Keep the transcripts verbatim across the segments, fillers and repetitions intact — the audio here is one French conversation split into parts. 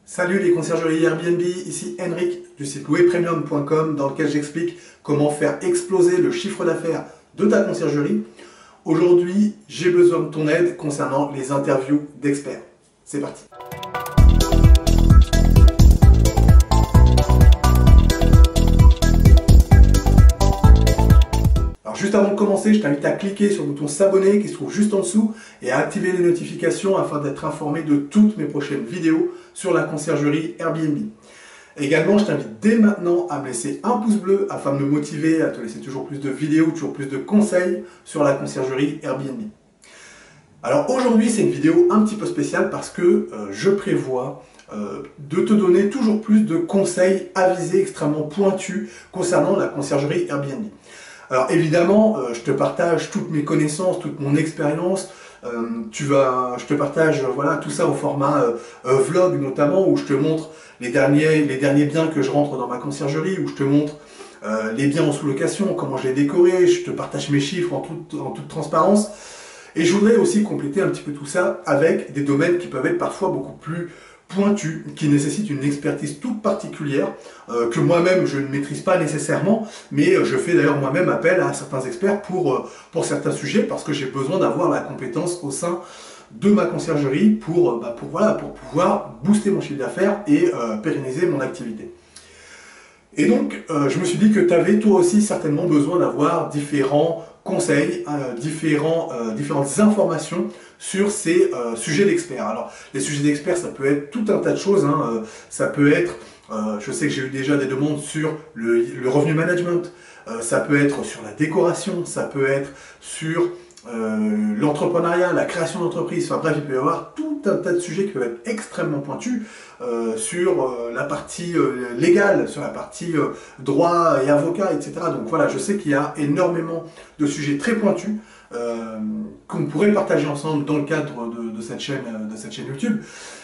Salut les conciergeries Airbnb, ici Henrik du site louer premium point com dans lequel j'explique comment faire exploser le chiffre d'affaires de ta conciergerie. Aujourd'hui, j'ai besoin de ton aide concernant les interviews d'experts. C'est parti. Alors juste avant de commencer, je t'invite à cliquer sur le bouton s'abonner qui se trouve juste en dessous et à activer les notifications afin d'être informé de toutes mes prochaines vidéos sur la conciergerie Airbnb. Également, je t'invite dès maintenant à me laisser un pouce bleu afin de me motiver à te laisser toujours plus de vidéos, toujours plus de conseils sur la conciergerie Airbnb. Alors aujourd'hui, c'est une vidéo un petit peu spéciale parce que euh, je prévois euh, de te donner toujours plus de conseils avisés extrêmement pointus concernant la conciergerie Airbnb. Alors évidemment, euh, je te partage toutes mes connaissances, toute mon expérience. Euh, tu vas, je te partage euh, voilà, tout ça au format euh, euh, vlog notamment, où je te montre les derniers, les derniers biens que je rentre dans ma conciergerie, où je te montre euh, les biens en sous-location, comment je les décoré, je te partage mes chiffres en toute, en toute transparence. Et je voudrais aussi compléter un petit peu tout ça avec des domaines qui peuvent être parfois beaucoup plus pointus, qui nécessitent une expertise toute particulière, euh, que moi-même je ne maîtrise pas nécessairement, mais je fais d'ailleurs moi-même appel à certains experts pour, euh, pour certains sujets, parce que j'ai besoin d'avoir la compétence au sein de ma conciergerie pour, bah, pour, voilà, pour pouvoir booster mon chiffre d'affaires et euh, pérenniser mon activité. Et donc, euh, je me suis dit que tu avais toi aussi certainement besoin d'avoir différents conseils, euh, différents, euh, différentes informations sur ces euh, sujets d'experts. Alors, les sujets d'experts, ça peut être tout un tas de choses. Hein. Euh, ça peut être, euh, je sais que j'ai eu déjà des demandes sur le, le revenu management, euh, ça peut être sur la décoration, ça peut être sur euh, l'entrepreneuriat, la création d'entreprise. Enfin bref, il peut y avoir tout un tas de sujets qui peuvent être extrêmement pointus euh, sur euh, la partie euh, légale, sur la partie euh, droit et avocat, et cetera. Donc voilà, je sais qu'il y a énormément de sujets très pointus euh, qu'on pourrait partager ensemble dans le cadre de, de, cette, chaîne, de cette chaîne YouTube.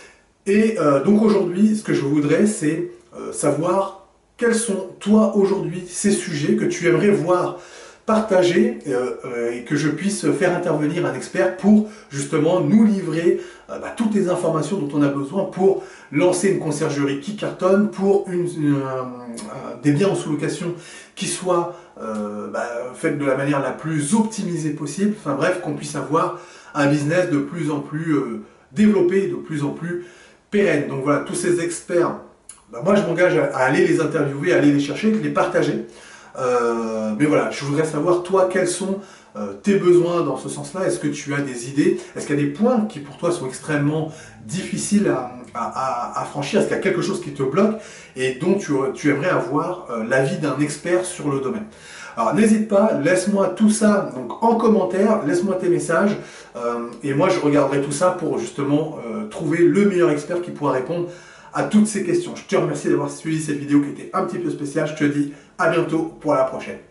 Et euh, donc aujourd'hui, ce que je voudrais, c'est euh, savoir quels sont, toi, aujourd'hui, ces sujets que tu aimerais voir partager euh, euh, et que je puisse faire intervenir un expert pour justement nous livrer euh, bah, toutes les informations dont on a besoin pour lancer une conciergerie qui cartonne, pour une, une, euh, des biens en sous-location qui soient euh, bah, faits de la manière la plus optimisée possible. Enfin bref, qu'on puisse avoir un business de plus en plus euh, développé, de plus en plus pérenne. Donc voilà, tous ces experts, bah, moi je m'engage à, à aller les interviewer, à aller les chercher, de les partager. Euh, mais voilà, je voudrais savoir, toi, quels sont euh, tes besoins dans ce sens-là. Est-ce que tu as des idées? Est-ce qu'il y a des points qui, pour toi, sont extrêmement difficiles à, à, à, à franchir? Est-ce qu'il y a quelque chose qui te bloque et dont tu, tu aimerais avoir euh, l'avis d'un expert sur le domaine? Alors, n'hésite pas, laisse-moi tout ça donc, en commentaire, laisse-moi tes messages euh, et moi, je regarderai tout ça pour justement euh, trouver le meilleur expert qui pourra répondre à toutes ces questions. Je te remercie d'avoir suivi cette vidéo qui était un petit peu spéciale. Je te dis à bientôt pour la prochaine.